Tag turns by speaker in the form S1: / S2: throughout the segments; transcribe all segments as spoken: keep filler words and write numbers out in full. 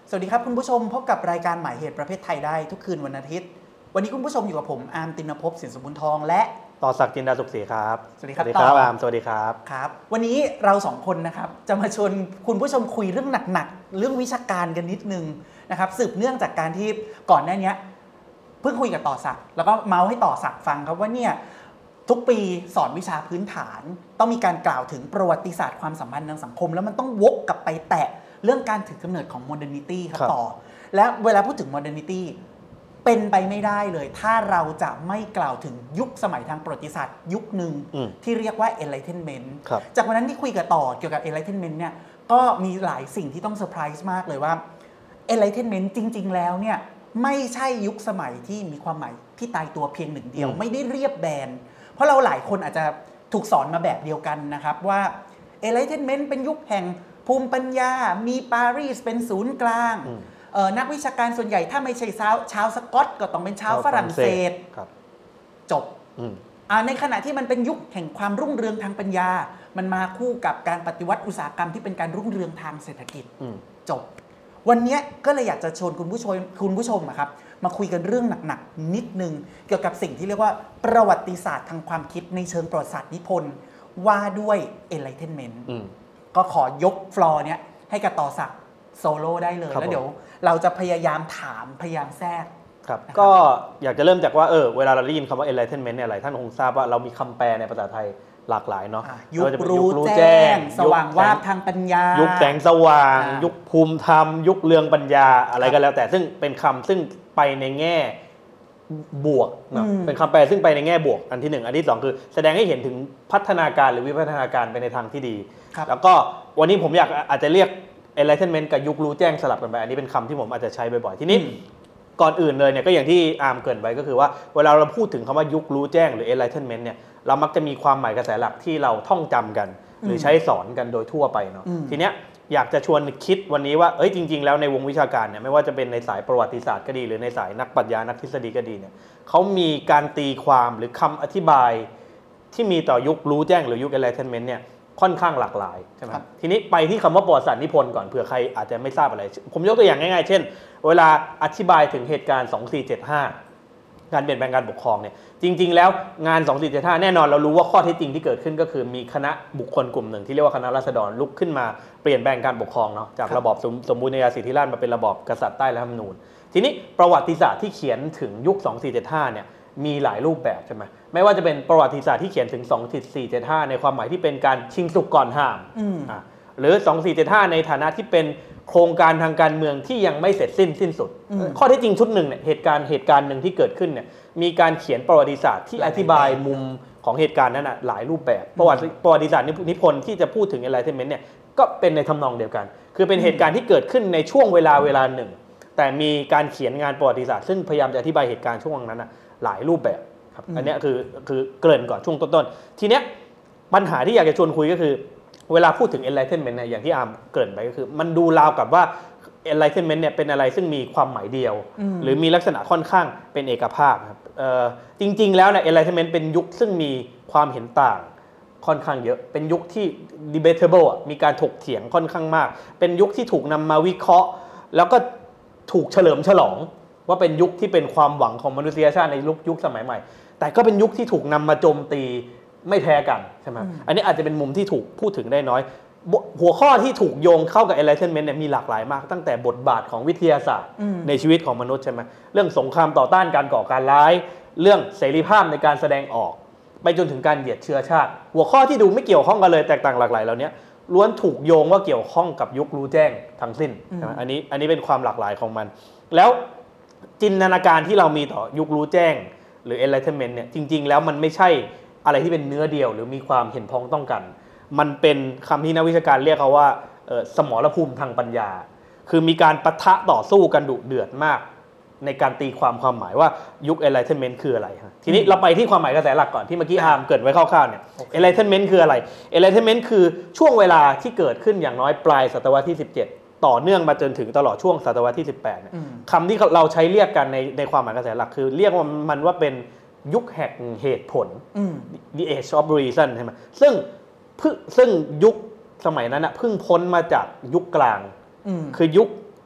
S1: สวัสดีครับคุณผู้ชมพบกับรายการหมายเหตุประเภทไทยได้ทุกคืนวันอาทิตย์วันนี้คุณผู้ชมอยู่กับผมอาร์มตินภพสินสมบูรณ์ทองและ
S2: ต่อศักดิ์จินดาสุขศรีครับ
S1: สวัสดีครับ
S2: ต่ออาร์มสวัสดีครับ
S1: ครับวันนี้เราสองคนนะครับจะมาชวนคุณผู้ชมคุยเรื่องหนักๆเรื่องวิชาการกันนิดนึงนะครับสืบเนื่องจากการที่ก่อนหน้านี้เพิ่งคุยกับต่อศักดิ์แล้วก็เมาส์ให้ต่อศักดิ์ฟังครับว่าเนี่ยทุกปีสอนวิชาพื้นฐานต้องมีการกล่าวถึงประวัติศาสตร์ความสัมพันธ์ทางสังคมแล้วมันต้องวกกลับไปแตะเรื่องการถือกำเนิดของโมเดิร์นิตี้ครับต่อและเวลาพูดถึงโมเดิร์นิตี้เป็นไปไม่ได้เลยถ้าเราจะไม่กล่าวถึงยุคสมัยทางประวัติศาสตร์ยุคหนึ่งที่เรียกว่า Enlightenment จากวันนั้นที่คุยกับต่อเกี่ยวกับ Enlightenment เนี่ยก็มีหลายสิ่งที่ต้องเซอร์ไพรส์มากเลยว่า Enlightenment จริงๆแล้วเนี่ยไม่ใช่ยุคสมัยที่มีความหมายที่ตายตัวเพียงหนึ่งเดียวไม่ได้เรียบแบนเพราะเราหลายคนอาจจะถูกสอนมาแบบเดียวกันนะครับว่า Enlightenment เป็นยุคแห่งภูมิปัญญามีปารีสเป็นศูนย์กลางนักวิชาการส่วนใหญ่ถ้าไม่ใช่ชาวชาวสกอตก็ต้องเป็นชาวฝรั่งเศสจบในขณะที่มันเป็นยุคแห่งความรุ่งเรืองทางปัญญามันมาคู่กับการปฏิวัติอุตสาหกรรมที่เป็นการรุ่งเรืองทางเศรษฐกิจจบวันนี้ก็เลยอยากจะชวนคุณผู้ชมคุณผู้ชมครับมาคุยกันเรื่องหนักๆนิดนึงเกี่ยวกับสิ่งที่เรียกว่าประวัติศาสตร์ทางความคิดในเชิงประวัติศาสตร์นิพนธ์ว่าด้วย Enlightenment ก็ขอยกฟลอร์เนี้ยให้กับต่อศักดิ์โซโล่ได้เลยแล้วเดี๋ยวเราจะพยายามถามพยายามแทรก
S2: ครับก็อยากจะเริ่มจากว่าเออเวลาเราได้ยินคำว่า Enlightenment เนี่ยหลายท่านคงทราบว่าเรามีคำแปลในภาษาไทยหลากหลายเนาะ
S1: ยุครู้แจ้งสว่างวาบทางปัญญา
S2: ยุคแสงสว่างยุคภูมิธรรมยุคเรืองปัญญาอะไรก็แล้วแต่ซึ่งเป็นคำซึ่งไปในแง่บวกเนาะเป็นคำแปลซึ่งไปในแง่บวกอันที่หนึ่งอันที่สองคือแสดงให้เห็นถึงพัฒนาการหรือวิวัฒนาการไปในทางที่ดีแล้วก็วันนี้ผมอยากอาจจะเรียก Enlightenment กับยุครู้แจ้งสลับกันไปอันนี้เป็นคำที่ผมอาจจะใช้บ่อยๆทีนี้ก่อนอื่นเลยเนี่ยก็อย่างที่อาร์มเกริ่นไว้ก็คือว่าเวลาเราพูดถึงคำว่ายุครู้แจ้งหรือ Enlightenment เนี่ยเรามักจะมีความหมายกระแสหลักที่เราท่องจำกันหรือใช้สอนกันโดยทั่วไปเนาะทีเนี้ยอยากจะชวนคิดวันนี้ว่าเอ้ยจริงๆแล้วในวงวิชาการเนี่ยไม่ว่าจะเป็นในสายประวัติศาสตร์ก็ดีหรือในสายนักปรัชญานักทฤษฎีก็ดีเนี่ยเขามีการตีความหรือคำอธิบายที่มีต่อยุครู้แจ้งหรือยุค Enlightenment เนี่ยค่อนข้างหลากหลายใช่ไหมทีนี้ไปที่คำว่าประวัติศาสตร์นิพนธ์ก่อนเผื่อใครอาจจะไม่ทราบอะไรผมยกตัวอย่างง่ายๆเช่นเวลาอธิบายถึงเหตุการณ์สองสี่เจ็ดห้าการเปลี่ยนแปลงการปกครองเนี่ยจริงๆแล้วงานสองสี่เจ็ดห้าแน่นอนเรารู้ว่าข้อเท็จจริงที่เกิดขึ้นก็คือมีคณะบุคคลกลุ่มหนึ่งที่เรียกว่าคณะราษฎรลุกขึ้นมาเปลี่ยนแปลงการปกครองเนาะจากระบอบสมบูรณาญาสิทธิราชย์มาเป็นระบอบกษัตริย์ใต้รัฐธรรมนูญทีนี้ประวัติศาสตร์ที่เขียนถึงยุคสองสี่เจ็ดห้าเนี่ยมีหลายรูปแบบใช่ไหมไม่ว่าจะเป็นประวัติศาสตร์ที่เขียนถึงสองสี่เจ็ดห้าในความหมายที่เป็นการชิงสุกก่อนห้ามอ่าหรือสองสี่เจ็ดห้าในฐานะที่เป็นโครงการทางการเมืองที่ยังไม่เสร็จสิ้นสิ้นสุดข้อเท็จจริงชุดหนึ่งเนี่ยเหตุการณ์เหตุการณ์หนึ่งที่เกิดขึ้นเนี่ยมีการเขียนประวัติศาสตร์ที่อธิบายมุมของเหตุการณ์นั้นหลายรูปแบบประวัติประวัติศาสตร์นิพนธ์ที่จะพูดถึง Enlightenment เนี่ยก็เป็นในทำนองเดียวกันคือเป็นเหตุการณ์ที่เกิดขึ้นในช่วงเวลาเวลาหนึ่งแต่มีการเขียนงานประวัติศาสตร์ซึ่งพยายามจะอธิบายเหตุการณ์ช่วงนั้นหลายรูปแบบครับอันนี้คือคือเกริ่นก่อนช่วงต้นๆทีเนี้ยปัญหาที่อยากจะชวนคุยก็คือเวลาพูดถึง Enlightenment เนี่ยอย่างที่อาร์มเกริ่นไปก็คือมันดูราวกับว่า Enlightenment เนี่ยเป็นอะไรซึ่งมีความหมายเดียวหรือมีลักษณะค่อนข้างเป็นเอกภาพครับจริงๆแล้วเนี่ย Enlightenment เป็นยุคซึ่งมีความเห็นต่างค่อนข้างเยอะเป็นยุคที่ debatable มีการถกเถียงค่อนข้างมากเป็นยุคที่ถูกนำมาวิเคราะห์แล้วก็ถูกเฉลิมฉลองว่าเป็นยุคที่เป็นความหวังของมนุษยชาติในยุคยุคสมัยใหม่แต่ก็เป็นยุคที่ถูกนำมาโจมตีไม่แพ้กันใช่ไหมอันนี้อาจจะเป็นมุมที่ถูกพูดถึงได้น้อยหัวข้อที่ถูกโยงเข้ากับ Enlightenment เนี่ยมีหลากหลายมากตั้งแต่บทบาทของวิทยาศาสตร์ในชีวิตของมนุษย์ใช่ไหมเรื่องสงครามต่อต้านการก่อการร้ายเรื่องเสรีภาพในการแสดงออกไปจนถึงการเหยียดเชื้อชาติหัวข้อที่ดูไม่เกี่ยวข้องกันเลยแตกต่างหลากหลายเหล่านี้ล้วนถูกโยงว่าเกี่ยวข้องกับยุครู้แจ้งทั้งสิ้นใช่ไหมอันนี้อันนี้เป็นความหลากหลายของมันแล้วจินตนาการที่เรามีต่อยุครู้แจ้งหรือ Enlightenment เนี่ยจริงๆแล้วมันไม่ใช่อะไรที่เป็นเนื้อเดียวหรือมีความเห็นพ้องต้องกันมันเป็นคำที่นักวิชาการเรียกเขาว่าสมรภูมิทางปัญญาคือมีการปะทะต่อสู้กันดุเดือดมากในการตีความความหมายว่ายุค Enlightenment คืออะไรทีนี้เราไปที่ความหมายกระแสหลักก่อนที่เมื่อกี้อาร์มเกริ่นไว้คร่าวๆเนี่ย Enlightenment คืออะไร Enlightenment คือช่วงเวลาที่เกิดขึ้นอย่างน้อยปลายศตวรรษที่สิบเจ็ดต่อเนื่องมาจนถึงตลอดช่วงศตวรรษที่สิบแปดเนี่ยคำที่เราใช้เรียกกันในในความหมายกระแสหลักคือเรียกว่ามันว่าเป็นยุคแห่งเหตุผล the age of reason ใช่ไหมซึ่งซึ่งยุคสมัยนั้นนะเพิ่งพ้นมาจากยุคกลางคือยุค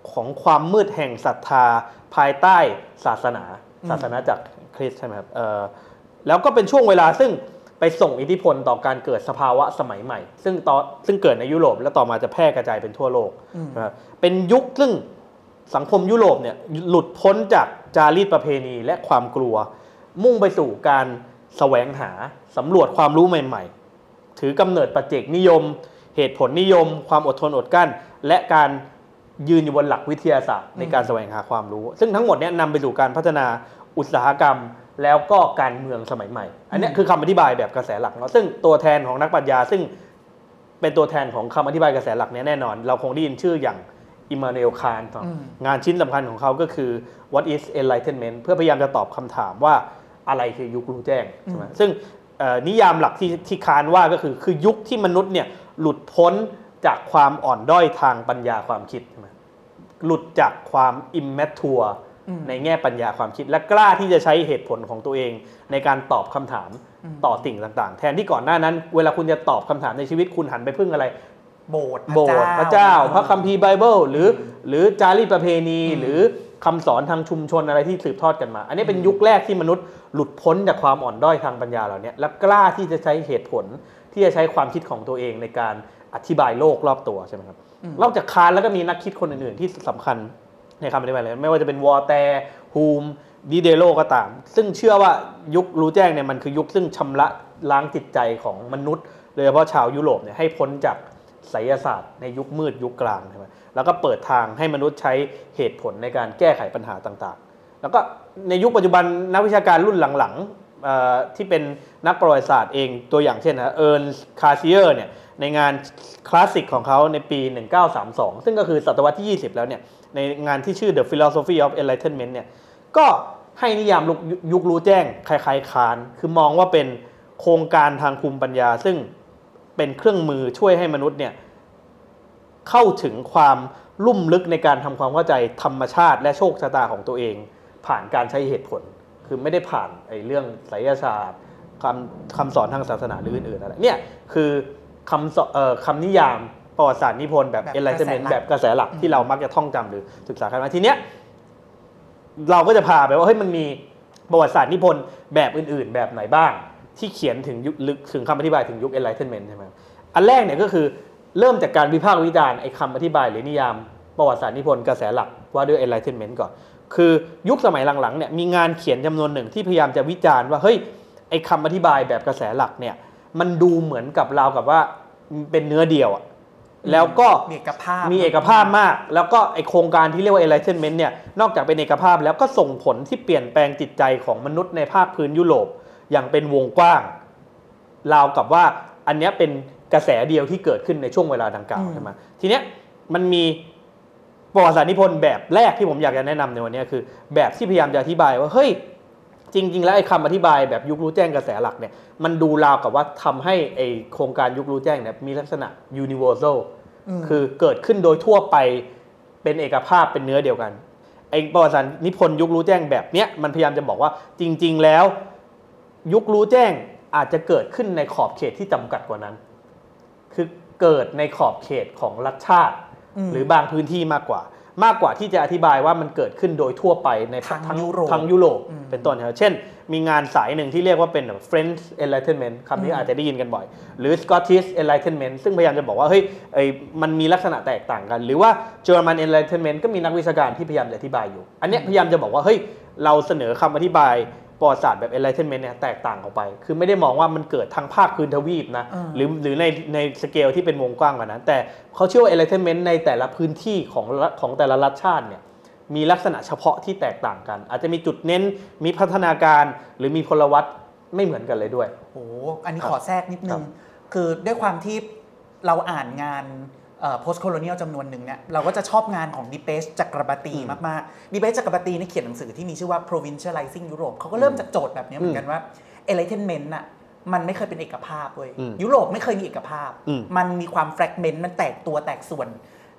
S2: ของความมืดแห่งศรัทธาภายใต้ศาสนาศาสนาจากคริสต์ใช่ไหมครับแล้วก็เป็นช่วงเวลาซึ่งไปส่งอิทธิพลต่อการเกิดสภาวะสมัยใหม่ซึ่งต่อซึ่งเกิดในยุโรปแล้วต่อมาจะแพร่กระจายเป็นทั่วโลกนะครับเป็นยุคซึ่งสังคมยุโรปเนี่ยหลุดพ้นจากจารีตประเพณีและความกลัวมุ่งไปสู่การแสวงหาสำรวจความรู้ใหม่ๆถือกำเนิดปัจเจกนิยมเหตุผลนิยมความอดทนอดกลั้นและการยืนอยู่บนหลักวิทยาศาสตร์ในการแสวงหาความรู้ซึ่งทั้งหมดนี้นำไปสู่การพัฒนาอุตสาหกรรมแล้วก็การเมืองสมัยใหม่อันนี้คือคำอธิบายแบบกระแสหลักเนาะซึ่งตัวแทนของนักปรัชญาซึ่งเป็นตัวแทนของคำอธิบายกระแสหลักนี้แน่นอนเราคงได้ยินชื่ออย่างอิมมานูเอล คานต์งานชิ้นสำคัญของเขาก็คือ What is Enlightenment เพื่อพยายามจะตอบคำถามว่าอะไรคือยุครู้แจ้งใช่ไหมซึ่งนิยามหลักที่ที่คานต์ว่าก็คือคือยุคที่มนุษย์เนี่ยหลุดพ้นจากความอ่อนด้อยทางปัญญาความคิดใช่ไหมหลุดจากความอิมแมทัวร์ในแง่ปัญญาความคิดและกล้าที่จะใช้เหตุผลของตัวเองในการตอบคำถามต่อสิ่งต่างๆแทนที่ก่อนหน้านั้นเวลาคุณจะตอบคำถามในชีวิตคุณหันไปพึ่งอะไร
S1: โบสถ์
S2: โบสถ์พระเจ้าพระคัมภีร์ไบเบิลหรือหรือจารีตประเพณีหรือคำสอนทางชุมชนอะไรที่สืบทอดกันมาอันนี้เป็นยุคแรกที่มนุษย์หลุดพ้นจากความอ่อนด้อยทางปัญญาเหล่านี้และกล้าที่จะใช้เหตุผลที่จะใช้ความคิดของตัวเองในการอธิบายโลกรอบตัวใช่ไหมครับนอกจากคานต์แล้วก็มีนักคิดคนอื่นๆที่สำคัญในคำอธิบายเลยไม่ว่าจะเป็นวอลแตร์ฮูมดิเดโลก็ตามซึ่งเชื่อว่ายุครู้แจ้งเนี่ยมันคือยุคซึ่งชำระล้างจิตใจของมนุษย์โดยเฉพาะชาวยุโรปเนี่ยให้พ้นจากไสยศาสตร์ในยุคมืดยุคกลางใช่ไหมแล้วก็เปิดทางให้มนุษย์ใช้เหตุผลในการแก้ไขปัญหาต่างๆแล้วก็ในยุคปัจจุบันนักวิชาการรุ่นหลังๆที่เป็นนักประวัติศาสตร์เองตัวอย่างเช่นนะเอิร์นคาร์เซียร์เนี่ยในงานคลาสสิกของเขาในปีหนึ่งพันเก้าร้อยสามสิบสองซึ่งก็คือศตวรรษที่ยี่สิบแล้วเนี่ยในงานที่ชื่อ The Philosophy of Enlightenment เนี่ยก็ให้นิยามยุครู้แจ้งคล้ายๆคานต์คือมองว่าเป็นโครงการทางภูมิปัญญาซึ่งเป็นเครื่องมือช่วยให้มนุษย์เนี่ยเข้าถึงความลุ่มลึกในการทำความเข้าใจธรรมชาติและโชคชะตาของตัวเองผ่านการใช้เหตุผลคือไม่ได้ผ่านไอ้เรื่องไสยศาสตร์คำคำสอนทางศาสนาหรืออื่นๆอะไรเนี่ยคือคำเอ่อคำนิยามประวัติศาสตร์นิพนธ์แบบ Enlightenment แบบกระแสหลักที่เรามักจะท่องจำหรือศึกษากันมาทีเนี้ยเราก็จะพาไปว่าเฮ้ยมันมีประวัติศาสตร์นิพนธ์แบบอื่นๆแบบไหนบ้างที่เขียนถึงยุคลึกถึงคำอธิบายถึงยุค Enlightenment ใช่ไหมอันแรกเนี่ยก็คือเริ่มจากการวิพากษ์วิจารณ์ไอ้คำอธิบายหรือนิยามประวัติศาสตร์นิพนธ์กระแสหลักว่าด้วย Enlightenment ก่อนคือยุคสมัยหลังๆเนี่ยมีงานเขียนจำนวนหนึ่งที่พยายามจะวิจารณ์ว่าเฮ้ยไอ้คำอธิบายแบบกระแสหลักเนี่ยมันดูเหมือนกับราวกับว่าเป็นเนื้อเดียวอะแล้วก็
S1: มีเอกภาพ
S2: มีเอกภาพมากแล้วก็ไอโครงการที่เรียกว่า Enlightenment เนี่ยนอกจากเป็นเอกภาพแล้วก็ส่งผลที่เปลี่ยนแปลงจิตใจของมนุษย์ในภาคพื้นยุโรปอย่างเป็นวงกว้างราวกับว่าอันนี้เป็นกระแสเดียวที่เกิดขึ้นในช่วงเวลาดังกล่าวใช่ไหมทีเนี้ยมันมีประวัติศาสตร์นิพนธ์แบบแรกที่ผมอยากจะแนะนำในวันนี้คือแบบที่พยายามจะอธิบายว่าเฮ้ยจริงๆแล้วไอ้คำอธิบายแบบยุครู้แจ้งกระแสหลักเนี่ยมันดูราวกับว่าทำให้ไอ้โครงการยุครู้แจ้งเนี่ยมีลักษณะ universal คือเกิดขึ้นโดยทั่วไปเป็นเอกภาพเป็นเนื้อเดียวกันไอ้ประวัติศาสตร์นิพนธ์ยุครู้แจ้งแบบเนี้ยมันพยายามจะบอกว่าจริงๆแล้วยุครู้แจ้งอาจจะเกิดขึ้นในขอบเขตที่จำกัดกว่านั้นคือเกิดในขอบเขตของรัฐชาติหรือบางพื้นที่มากกว่ามากกว่าที่จะอธิบายว่ามันเกิดขึ้นโดยทั่วไปในทั้งยุโรปทั้งยุโรปเป็นต้นเช่นมีงานสายหนึ่งที่เรียกว่าเป็น French Enlightenment คำนี้อาจจะได้ยินกันบ่อยหรือ Scottish Enlightenment ซึ่งพยายามจะบอกว่าเฮ้ยไอ้มันมีลักษณะแตกต่างกันหรือว่า German Enlightenment ก็มีนักวิชาการที่พยายามจะอธิบายอยู่อันนี้พยายามจะบอกว่าเฮ้ยเราเสนอคำอธิบายประวัติศาสตร์แบบ Enlightenment เนี่ยแตกต่างออกไปคือไม่ได้มองว่ามันเกิดทั้งภาคพื้นทวีปนะหรือหรือในในสเกลที่เป็นวงกว้างกว่านั้นแต่เขาเชื่อว่า Enlightenment ในแต่ละพื้นที่ของของแต่ละรัฐชาติเนี่ยมีลักษณะเฉพาะที่แตกต่างกันอาจจะมีจุดเน้นมีพัฒนาการหรือมีพลวัตไม่เหมือนกันเลยด้วย
S1: โอ้อันนี้ขอแทรกนิดนึงคือด้วยความที่เราอ่านงานpost colonial จำนวนหนึ่งเนี่ยเราก็จะชอบงานของดิเปชจักรบตีมากๆดิเปชจักรบตีนี่เขียนหนังสือที่มีชื่อว่า provincializing Europe เขาก็เริ่มจากโจทย์แบบนี้เหมือนกันว่า enlightenment น่ะมันไม่เคยเป็นเอกภาพเว้ยยุโรปไม่เคยมีเอกภาพมันมีความ fragment มันแตกตัวแตกส่วน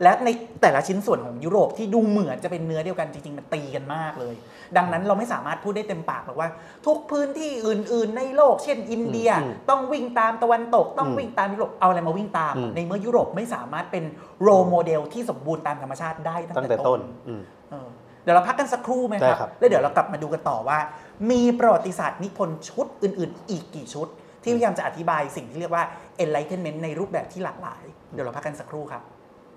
S1: และในแต่ละชิ้นส่วนของยุโรปที่ดูเหมือนจะเป็นเนื้อเดียวกันจริงๆมันตีกันมากเลยดังนั้นเราไม่สามารถพูดได้เต็มปากหรอกว่าทุกพื้นที่อื่นๆในโลกเช่นอินเดียต้องวิ่งตามตะวันตกต้องวิ่งตามยุโรปเอาอะไรมาวิ่งตามในเมื่อยุโรปไม่สามารถเป็นโรลโมเดลที่สมบูรณ์ตามธรรมชาติได้ตั้งแต่ต้นเดี๋ยวเราพักกันสักครู่ไหมครับแล้วเดี๋ยวเรากลับมาดูกันต่อว่ามีประวัติศาสตร์นิพนธ์ชุดอื่นๆอีกกี่ชุดที่พยายามจะอธิบายสิ่งที่เรียกว่า enlightenment ในรูปแบบที่หลากหลายเดี๋ยวเราพักกันสักครู่ครับ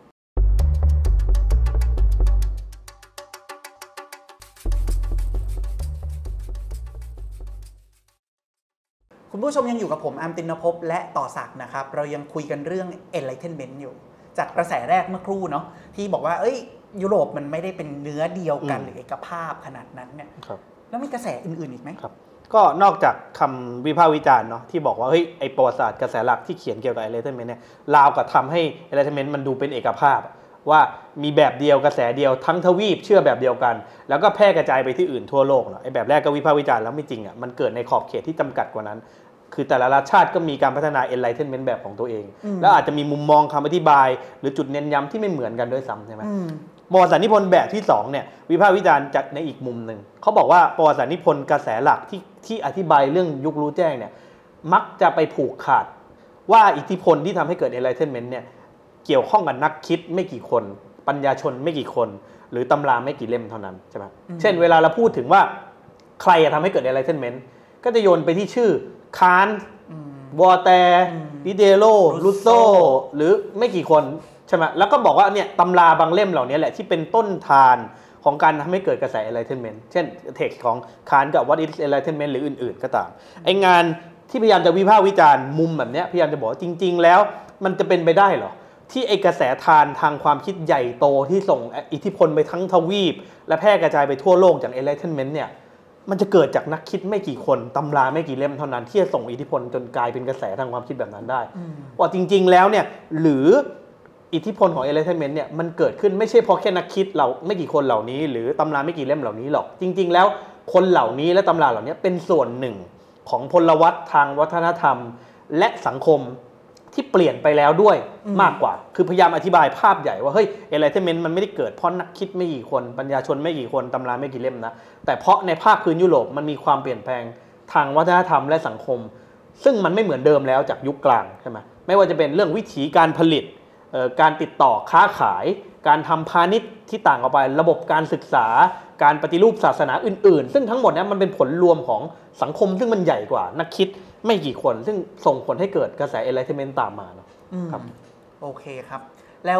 S1: คุณผู้ชมยังอยู่กับผมอาร์มตินภพและต่อศักดิ์นะครับเรายังคุยกันเรื่อง enlightenment อยู่จากกระแสแรกเมื่อครู่เนาะที่บอกว่าเอ้ยยุโรปมันไม่ได้เป็นเนื้อเดียวกันหรือเอกภาพขนาดนั้นเนี่ยแล้วมีกระแสอื่นๆอีกไหม
S2: ครับก็นอกจากคำวิพากษ์วิจารณ์เนาะที่บอกว่าเฮ้ยไอประวัติศาสตร์กระแสหลักที่เขียนเกี่ยวกับ enlightenment เนี่ยราวกับทำให้ enlightenment มันดูเป็นเอกภาพว่ามีแบบเดียวกระแสเดียวทั้งทวีปเชื่อแบบเดียวกันแล้วก็แพร่กระจายไปที่อื่นทั่วโลกเนาะไอแบบแรกก็วิพากษ์วิจารณ์แล้วไม่จริงอ่ะมันเกิดในขอบเขตที่จำกัดกว่านั้นคือแต่ละรัฐชาติก็มีการพัฒนา enlightenment แบบของตัวเองแล้วอาจจะมีมุมมองคำอธิบายหรือจุดเน้นย้ำที่ไม่เหมือนกันด้วยซ้ำใช่ไหมประวัติศาสตร์นิพนธ์แบบที่สองเนี่ยวิพากษ์วิจารณ์จากในอีกมุมหนึ่งเขาบอกว่าประวัติศาสตร์นิพนธ์กระแสหลักที่ที่อธิบายเรื่องยุครู้แจ้งเนี่ยมักจะไปผูกขาดว่าอิทธิพลที่ทำให้เกิด enlightenment เนี่ยเกี่ยวข้องกับนักคิดไม่กี่คนปัญญาชนไม่กี่คนหรือตำราไม่กี่เล่มเท่านั้นใช่ไหมเช่นเวลาเราพูดถึงว่าใครทำให้เกิด enlightenment ก็จะโยนไปที่ชื่อคานต์วอแตร์ดิเดโรรูโซหรือไม่กี่คนใช่ไหมแล้วก็บอกว่าเนี่ยตำราบางเล่มเหล่านี้แหละที่เป็นต้นทานของการทำให้เกิดกระแส enlightenment เช่นเท็กซ์ของคานต์กับ what is enlightenment หรืออื่นๆก็ตามไองานที่พยายามจะวิพากษ์วิจารณ์มุมแบบนี้พยายามจะบอกจริงๆแล้วมันจะเป็นไปได้เหรอที่ไอกระแสทานทางความคิดใหญ่โตที่ส่งอิทธิพลไปทั้งทวีปและแพร่กระจายไปทั่วโลกจาก enlightenment เนี่ยมันจะเกิดจากนักคิดไม่กี่คนตำราไม่กี่เล่มเท่านั้นที่จะส่งอิทธิพลจนกลายเป็นกระแสทางความคิดแบบนั้นได้ว่าจริงๆแล้วเนี่ยหรืออิทธิพลของ enlightenment เนี่ยมันเกิดขึ้นไม่ใช่เพราะแค่นักคิดเราไม่กี่คนเหล่านี้หรือตำราไม่กี่เล่มเหล่านี้หรอกจริงๆแล้วคนเหล่านี้และตำราเหล่านี้เป็นส่วนหนึ่งของพลวัตทางวัฒนธรรมและสังคมที่เปลี่ยนไปแล้วด้วยมากกว่าคือพยายามอธิบายภาพใหญ่ว่าเฮ้ย enlightenment มันไม่ได้เกิดเพราะนักคิดไม่กี่คนปัญญาชนไม่กี่คนตำราไม่กี่เล่มนะแต่เพราะในภาคพื้นยุโรปมันมีความเปลี่ยนแปลงทางวัฒนธรรมและสังคมซึ่งมันไม่เหมือนเดิมแล้วจากยุคกลางใช่ไหมไม่ว่าจะเป็นเรื่องวิธีการผลิตการติดต่อค้าขายการทำพาณิชย์ที่ต่างออกไประบบการศึกษาการปฏิรูปศาสนาอื่นๆซึ่งทั้งหมดนี้มันเป็นผลรวมของสังคมซึ่งมันใหญ่กว่านักคิดไม่กี่คนซึ่งส่งผลให้เกิดกระแส enlightenment ตามมาเนาะครับ
S1: โอเคครับแล้ว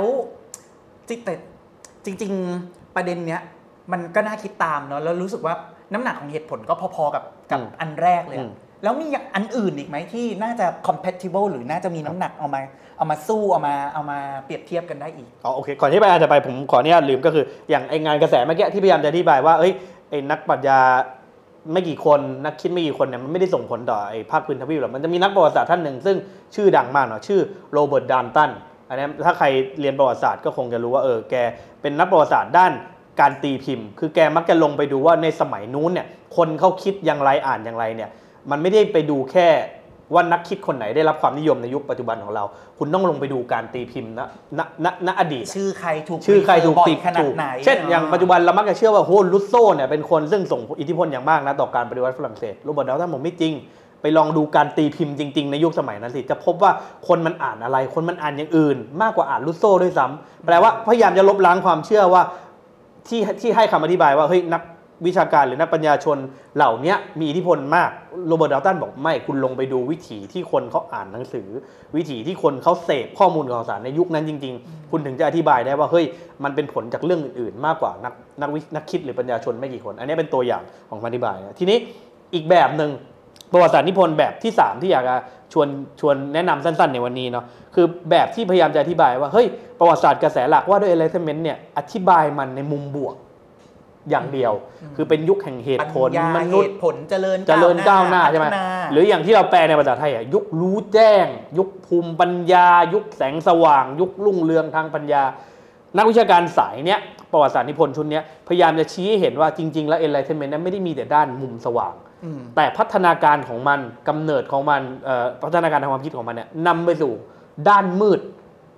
S1: จริงๆประเด็นเนี้ยมันก็น่าคิดตามเนาะแล้วรู้สึกว่าน้ำหนักของเหตุผลก็พอๆกับกับอันแรกเลยแล้วมีอย่างอันอื่นอีกไหมที่น่าจะ compatible หรือน่าจะมีน้ำหนักเอามาเอามาสู้เอามาเอามาเปรียบเทียบกันได้อีก
S2: อ๋อโอเคก่อนที่ไปอาจจะไปผมขออนุญาตลืมก็คืออย่างไองานกระแสเมื่อกี้ที่พยายามจะอธิบายว่าเอ้ยไอ้นักปรัชญาไม่กี่คนนักคิดไม่กี่คนเนี่ยมันไม่ได้ส่งผลต่อไอ้ภาคพื้นทวีปหรอกมันจะมีนักประวัติศาสตร์ท่านหนึ่งซึ่งชื่อดังมากเนาะชื่อโรเบิร์ตดานตันอันนี้ถ้าใครเรียนประวัติศาสตร์ก็คงจะรู้ว่าเออแกเป็นนักประวัติศาสตร์ด้านการตีพิมพ์คือแกมักจะลงไปดูว่าในสมัยนู้นเนี่ยคนเขาคิดอย่างไรอ่านอย่างไรเนี่ยมันไม่ได้ไปดูแค่ว่านักคิดคนไหนได้รับความนิยมในยุคปัจจุบันของเราคุณต้องลงไปดูการตีพิมพ์ณณณณอดีต
S1: ชื่อใครถูก
S2: ชื่อใครถูกตี
S1: ขนาดไหน
S2: เช่นอย่างปัจจุบันเรามักจะเชื่อว่าโฮลุสโซเนี่ยเป็นคนซึ่งส่งอิทธิพลอย่างมากนะต่อการปฏิวัติฝรั่งเศสโรเบิร์ตดาวตันบอกไม่จริงไปลองดูการตีพิมพ์จริงๆในยุคสมัยนั้นสิจะพบว่าคนมันอ่านอะไรคนมันอ่านอย่างอื่นมากกว่าอ่านลุสโซด้วยซ้ำแปลว่าพยายามจะลบล้างความเชื่อว่าที่ที่ให้คำอธิบายว่าเฮ้ยนักวิชาการหรือนักปัญญาชนเหล่านี้มีอิทธิพลมากโรเบิร์ตดาวตันบอกไม่คุณลงไปดูวิถีที่คนเขาอ่านหนังสือวิถีที่คนเขาเสพข้อมูลข่าวสารในยุคนั้นจริงๆคุณถึงจะอธิบายได้ว่าเฮ้ยมันเป็นผลจากเรื่องอื่นๆมากกว่านักนักนักคิดหรือปัญญาชนไม่กี่คนอันนี้เป็นตัวอย่างของอธิบายนะทีนี้อีกแบบนึงประวัติศาสตร์นิพนธ์แบบที่สามที่อยากจะชวนชวนแนะนำสั้นๆในวันนี้เนาะคือแบบที่พยายามจะอธิบายว่าเฮ้ยประวัติศาสตร์กระแสหลักว่าด้วย enlightenment เนี่ยอธิบายมันในมุมบวกอย่างเดียวคือเป็นยุคแห่งเหตุผลมนุษย์
S1: ผลเจริญ
S2: เจริญก้าวหน้าใช่ไหมหรืออย่างที่เราแปลในภาษาไทยอ่ะยุครู้แจ้งยุคภูมิปัญญายุคแสงสว่างยุครุ่งเรืองทางปัญญานักวิชาการสายเนี้ยประวัติศาสตร์นิพนธ์ชุดนี้พยายามจะชี้ให้เห็นว่าจริงๆแล้ว enlightenment นั้นไม่ได้มีแต่ด้านมุมสว่างแต่พัฒนาการของมันกำเนิดของมันพัฒนาการทางความคิดของมันเนี่ยนำไปสู่ด้านมืด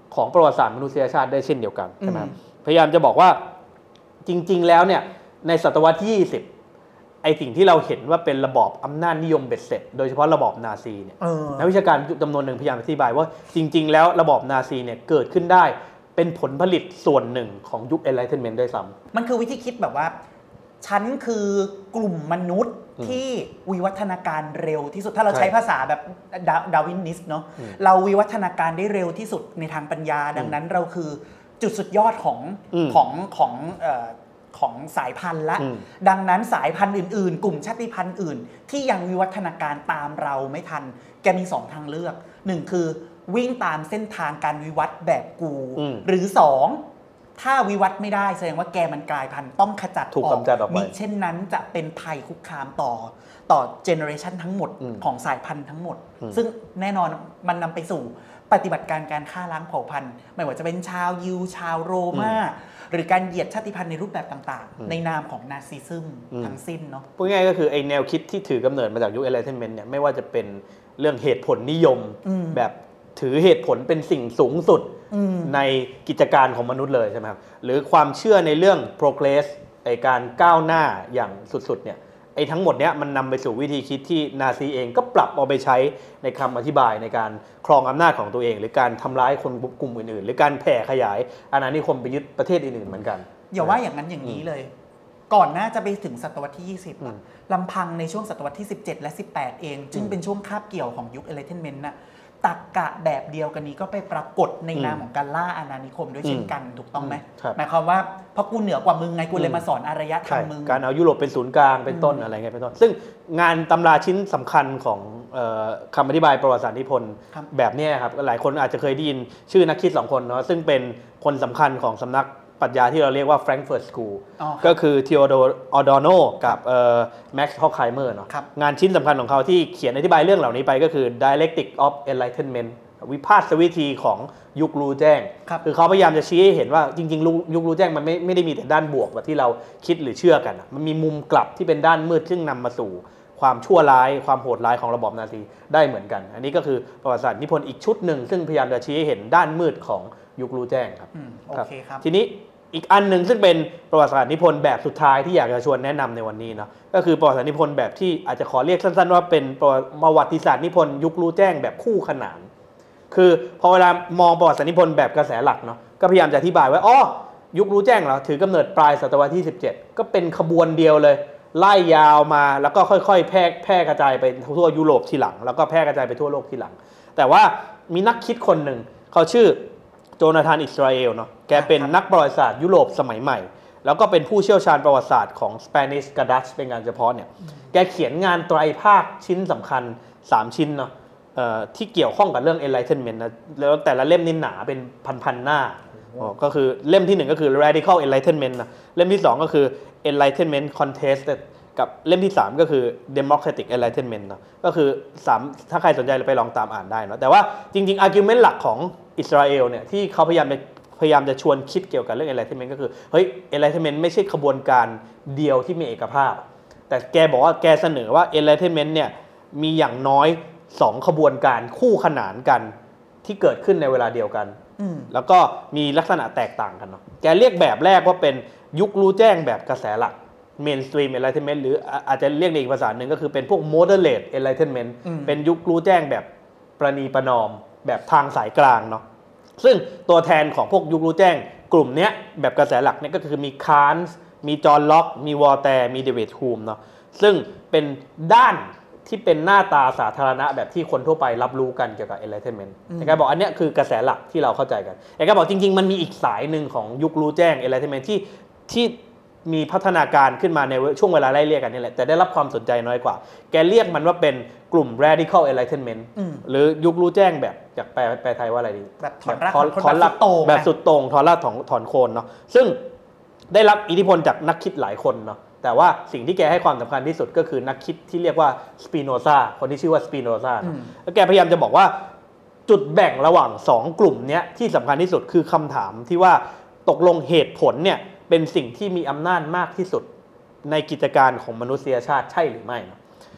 S2: ของประวัติศาสตร์มนุษยชาติได้เช่นเดียวกันใช่ไหมพยายามจะบอกว่าจริงๆแล้วเนี่ยในศตวรรษที่ยี่สิบไอสิ่งที่เราเห็นว่าเป็นระบอบอำนาจนิยมเบ็ดเสร็จโดยเฉพาะระบอบนาซีเนี่ยนักวิชาการจำนวนหนึ่งพยายามอธิบายว่าจริงๆแล้วระบอบนาซีเนี่ยเกิดขึ้นได้เป็นผลผลิตส่วนหนึ่งของยุค Enlightenment ด้วยซ้ำ
S1: มันคือวิธีคิดแบบว่าฉันคือกลุ่มมนุษย์ที่วิวัฒนาการเร็วที่สุดถ้าเราใช้ภาษาแบบดาวินิสต์เนาะเราวิวัฒนาการได้เร็วที่สุดในทางปัญญาดังนั้นเราคือจุดสุดยอดของของของของสายพันธุ์ละดังนั้นสายพันธุ์อื่นๆกลุ่มชาติพันธุ์อื่นที่ยังวิวัฒนาการตามเราไม่ทันแกมีสองทางเลือกหนึ่งคือวิ่งตามเส้นทางการวิวัฒน์แบบกูหรือสองถ้าวิวัฒน์ไม่ได้แสดงว่าแกมันกลายพันธุ์ต้องขจัดออกมิเช่นนั้นจะเป็นภัยคุกคามต่อต่อเจเนอเรชันทั้งหมดของสายพันธุ์ทั้งหมดซึ่งแน่นอนมันนำไปสู่ปฏิบัติการการฆ่าล้างเผ่าพันธุ์ไม่ว่าจะเป็นชาวยิวชาวโรม่าหรือการเหยียดชาติพันธุ์ในรูปแบบต่างๆในนามของนาซิซึมทั้งสิ้นเนาะ
S2: พูดง่ายๆก็คือไอแนวคิดที่ถือกำเนิดมาจากยุค Enlightenment เนี่ยไม่ว่าจะเป็นเรื่องเหตุผลนิยมแบบถือเหตุผลเป็นสิ่งสูงสุดในกิจการของมนุษย์เลยใช่ไหมครับหรือความเชื่อในเรื่อง progress ไอการก้าวหน้าอย่างสุดๆเนี่ยไอทั้งหมดเนี้ยมันนำไปสู่วิธีคิดที่นาซีเองก็ปรับเอาไปใช้ในคำอธิบายในการครองอำนาจของตัวเองหรือการทำร้ายคนกลุ่มอื่นๆหรือการแผ่ขยายอาณานิคมไปยึดประเทศอื่นๆเหมือนกัน
S1: อย่าว่าอย่างนั้นอย่างนี้เลยก่อนหน้าจะไปถึงศตวรรษที่ยี่สิบลำพังในช่วงศตวรรษที่สิบเจ็ดและสิบแปดเองจึงเป็นช่วงคาบเกี่ยวของยุค Enlightenment นะตรรกะแบบเดียวกันนี้ก็ไปปรากฏในนามของการล่าอาณานิคมด้วยเช่นกันถูกต้องไหมหมายความว่าเพราะกูเหนือกว่ามึงไงกูเลยมาสอนอารยธรรมมึง
S2: การเอายุโรปเป็นศูนย์กลางเป็นต้นอะไรเงี้ยเป็นต้นซึ่งงานตำราชิ้นสำคัญของคำอธิบายประวัติศาสตร์นิพนธ์แบบนี้ครับหลายคนอาจจะเคยได้ยินชื่อนักคิดสองคนเนาะซึ่งเป็นคนสำคัญของสำนักปรัชญาที่เราเรียกว่า Frankfurt School ก็คือ Theodor Adorno กับแม็กซ์ ฮอกไฮเมอร์เนาะงานชิ้นสำคัญของเขาที่เขียนอธิบายเรื่องเหล่านี้ไปก็คือ Dialectic of Enlightenment วิพากษวิธีของยุครู้แจ้งคือเขาพยายามจะชี้ให้เห็นว่าจริงๆยุครู้แจ้งมันไม่ไม่ได้มีแต่ด้านบวกแบบที่เราคิดหรือเชื่อกันมันมีมุมกลับที่เป็นด้านมืดซึ่งนำมาสู่ความชั่วร้ายความโหดร้ายของระบอบนาซีได้เหมือนกันอันนี้ก็คือประวัติศาสตร์นิพนธ์อีกชุดหนึ่งซึ่งพยายามจะชี้ให้เห็นด้านมืดของยุครู้แจ้งครับ
S1: โอเคครับ
S2: ทีนี้อีกอันหนึ่งซึ่งเป็นประวัติศาสตร์นิพนธ์แบบสุดท้ายที่อยากจะชวนแนะนำในวันนี้เนาะก็คือประวัติศาสตร์นิพนธ์แบบที่อาจจะขอเรียกสั้นๆว่าเป็นประวัติศาสตร์นิพนธ์ยุครู้แจ้งแบบคู่ขนานคือพอเวลามองประวัติศาสตร์นิพนธ์แบบกระแสหลักเนาะก็พยายามจะอธิบายว่าอ๋อยุครู้แจ้งเหรอถือกำเนิดปลายศตวรรษที่สิบเจ็ดก็เป็นขบวนเดียวเลยไล่ยาวมาแล้วก็ค่อยๆแพร่แพร่กระจายไปทั่วยุโรปทีหลังแล้วก็แพร่กระจายไปทั่วโลกทีหลังแต่ว่ามีนักคิดคนหนึ่งเขาชื่อโจนาธานอิสราเอลเนาะแกเป็นนักประวัติศาสตร์ยุโรปสมัยใหม่แล้วก็เป็นผู้เชี่ยวชาญประวัติศาสตร์ของสเปนิชกับดัตช์เป็นงานเฉพาะเนี่ยแกเขียนงานไตรภาคชิ้นสำคัญสามชิ้นเนาะที่เกี่ยวข้องกับเรื่อง Enlightenment นะแล้วแต่ละเล่มนี่หนาเป็นพันๆหน้าก็คือเล่มที่หนึ่งก็คือ Radical Enlightenment นะเล่มที่สองก็คือ Enlightenment Contested กับเล่มที่สามก็คือ Democratic Enlightenment นะก็คือสามถ้าใครสนใจไปลองตามอ่านได้นะแต่ว่าจริงๆ argument หลักของอิสราเอลเนี่ยที่เขาพยายามจะพยายามจะชวนคิดเกี่ยวกับเรื่อง Enlightenment ก็คือเฮ้ย Enlightenment ไม่ใช่ขบวนการเดียวที่มีเอกภาพแต่แกบอกว่าแกเสนอว่า Enlightenment เนี่ยมีอย่างน้อยสองขบวนการคู่ขนานกันที่เกิดขึ้นในเวลาเดียวกันแล้วก็มีลักษณะแตกต่างกันเนาะแกเรียกแบบแรกว่าเป็นยุครู้แจ้งแบบกระแสหลัก Mainstream Enlightenment หรืออาจจะเรียกในอีกภาษาหนึ่งก็คือเป็นพวก Moderate Enlightenment เป็นยุครู้แจ้งแบบประนีประนอมแบบทางสายกลางเนาะซึ่งตัวแทนของพวกยุครู้แจ้งกลุ่มนี้แบบกระแสหลักเนี่ยก็คือมีคานส์มีจอห์นล็อกมีวอลแตร์มีเดวิดฮูมเนาะซึ่งเป็นด้านที่เป็นหน้าตาสาธารณะแบบที่คนทั่วไปรับรู้กันเกี่ยวกับ Enlightenment แต่แกบอกอันนี้คือกระแสหลักที่เราเข้าใจกันแต่แกบอกจริงๆมันมีอีกสายหนึ่งของยุครู้แจ้ง Enlightenment ที่ที่มีพัฒนาการขึ้นมาในช่วงเวลาไล่เรียกกันนี่แหละแต่ได้รับความสนใจน้อยกว่าแกเรียกมันว่าเป็นกลุ่ม Radical Enlightenment หรือยุครู้แจ้งแบบจากแปลแปลไทยว่าอะไรดี
S1: แบบถอนรากถอนราก
S2: แบบสุดโต่งถอนรากถอนถอนโคนเนาะซึ่งได้รับอิทธิพลจากนักคิดหลายคนเนาะแต่ว่าสิ่งที่แกให้ความสำคัญที่สุดก็คือนักคิดที่เรียกว่าสปิโนซาคนที่ชื่อว่าสปิโนซาแล้วแกพยายามจะบอกว่าจุดแบ่งระหว่างสองกลุ่มนี้ที่สำคัญที่สุดคือคำถามที่ว่าตกลงเหตุผลเนี่ยเป็นสิ่งที่มีอำนาจมากที่สุดในกิจการของมนุษยชาติใช่หรือไม่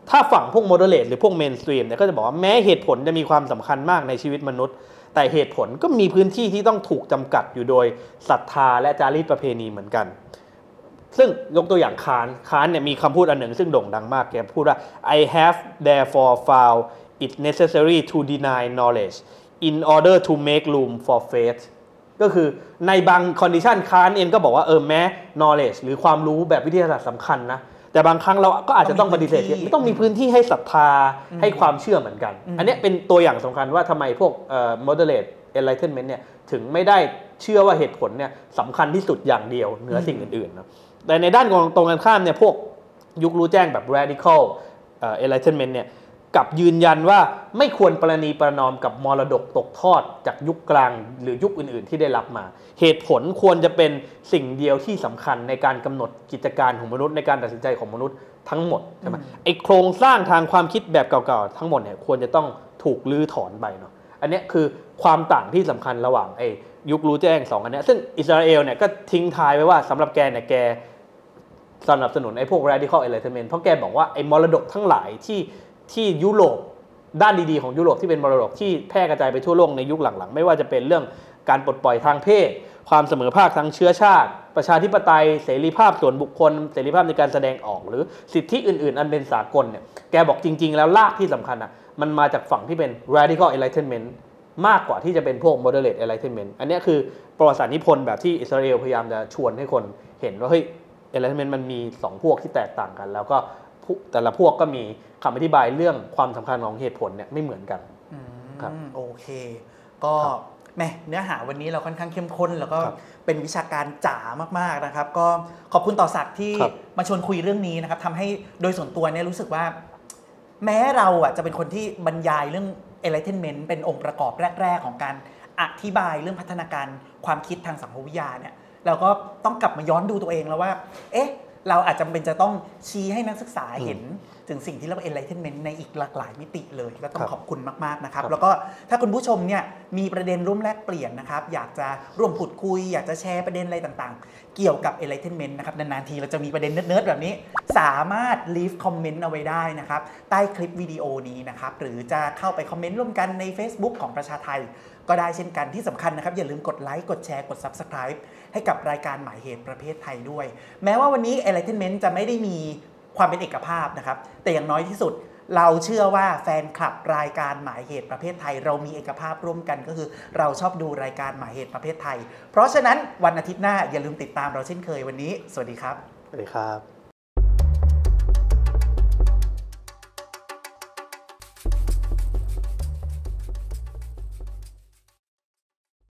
S2: ถ้าฝั่งพวก moderate หรือพวก mainstream เนี่ยก็จะบอกว่าแม้เหตุผลจะมีความสำคัญมากในชีวิตมนุษย์แต่เหตุผลก็มีพื้นที่ที่ต้องถูกจำกัดอยู่โดยศรัทธาและจารีตประเพณีเหมือนกันซึ่งยกตัวอย่างคานคานเนี่ยมีคำพูดอันหนึ่งซึ่งโด่งดังมากแกพูดว่า I have therefore found it necessary to deny knowledge in order to make room for faith ก็คือในบางคอนดิชันคานเองก็บอกว่าเออแม้ knowledge หรือความรู้แบบวิทยาศาสตร์สำคัญนะแต่บางครั้งเราก็อาจจะต้องปฏิเสธไม่ต้องมีพื้นที่ให้ศรัทธาให้ความเชื่อเหมือนกันอันนี้เป็นตัวอย่างสำคัญว่าทำไมพวก moderate enlightenment เนี่ยถึงไม่ได้เชื่อว่าเหตุผลเนี่ยสำคัญที่สุดอย่างเดียวเหนือสิ่งอื่นๆนะแต่ในด้านตรงกันข้ามเนี่ยพวกยุครู้แจ้งแบบ radical enlightenment เนี่ยกับยืนยันว่าไม่ควรประนีประนอมกับมรดกตกทอดจากยุคกลางหรือยุคอื่นๆที่ได้รับมาเหตุผลควรจะเป็นสิ่งเดียวที่สำคัญในการกำหนดกิจการของมนุษย์ในการตัดสินใจของมนุษย์ทั้งหมดใช่ไหมไอ้โครงสร้างทางความคิดแบบเก่าๆทั้งหมดเนี่ยควรจะต้องถูกลื้อถอนไปเนาะอันนี้คือความต่างที่สำคัญระหว่างไอ้ยุครู้แจ้งสองอันนี้ซึ่งอิสราเอลเนี่ยก็ทิ้งท้ายไว้ว่าสำหรับแกเนี่ยแกสนับสนุนไอ้พวก radical enlightenment เพราะแกบอกว่าไอ้มรดกทั้งหลายที่ที่ยุโรปด้านดีๆของยุโรปที่เป็นมรดกที่แพร่กระจายไปทั่วโลกในยุคหลังๆไม่ว่าจะเป็นเรื่องการปลดปล่อยทางเพศความเสมอภาคทางเชื้อชาติประชาธิปไตยเสรีภาพส่วนบุคคลเสรีภาพในการแสดงออกหรือสิทธิอื่นๆอันเป็นสากลเนี่ยแกบอกจริงๆแล้วรากที่สำคัญอ่ะมันมาจากฝั่งที่เป็น radical enlightenment มากกว่าที่จะเป็นพวก moderate enlightenment อันนี้คือประวัติศาสตร์นิพนธ์แบบที่อิสราเอลพยายามจะชวนให้คนเห็นว่าเฮ้ย enlightenment มันมีสองพวกที่แตกต่างกันแล้วก็แต่ละพวกก็มีคำอธิบายเรื่องความสำคัญของเหตุผลเนี่ยไม่เหมือนกัน
S1: ครับโอเคก็แม่เนื้อหาวันนี้เราค่อนข้างเข้มข้นแล้วก็เป็นวิชาการจ๋ามากๆนะครับก็ขอบคุณต่อศักดิ์ที่มาชวนคุยเรื่องนี้นะครับทำให้โดยส่วนตัวเนี่ยรู้สึกว่าแม้เราอ่ะจะเป็นคนที่บรรยายเรื่อง enlightenment เป็นองค์ประกอบแรกๆของการอธิบายเรื่องพัฒนาการความคิดทางสังคมวิทยาเนี่ยเราก็ต้องกลับมาย้อนดูตัวเองแล้วว่าเอ๊ะเราอาจจะเป็นจะต้องชี้ให้นักศึกษาเห็นถึงสิ่งที่เรียกว่า enlightenment ในอีกหลากหลายมิติเลยก็ต้องขอบคุณมากๆนะครับแล้วก็ถ้าคุณผู้ชมเนี่ยมีประเด็นร่วมแลกเปลี่ยนนะครับอยากจะร่วมพูดคุยอยากจะแชร์ประเด็นอะไรต่างๆเกี่ยวกับ enlightenment นะครับนานๆทีเราจะมีประเด็นเนิร์ดๆแบบนี้สามารถ leave comment เอาไว้ได้นะครับใต้คลิปวิดีโอนี้นะครับหรือจะเข้าไปคอมเมนต์ร่วมกันใน Facebook ของประชาไทยก็ได้เช่นกันที่สำคัญนะครับอย่าลืมกดไลค์กดแชร์กด Subscribe ให้กับรายการหมายเหตุประเภทไทยด้วยแม้ว่าวันนี้ Enlightenment จะไม่ได้มีความเป็นเอกภาพนะครับแต่อย่างน้อยที่สุดเราเชื่อว่าแฟนคลับรายการหมายเหตุประเภทไทยเรามีเอกภาพร่วมกันก็คือเราชอบดูรายการหมายเหตุประเภทไทยเพราะฉะนั้นวันอาทิตย์หน้าอย่าลืมติดตามเราเช่นเคยวันนี้สวัสดีครับ
S2: สวัสดีครับ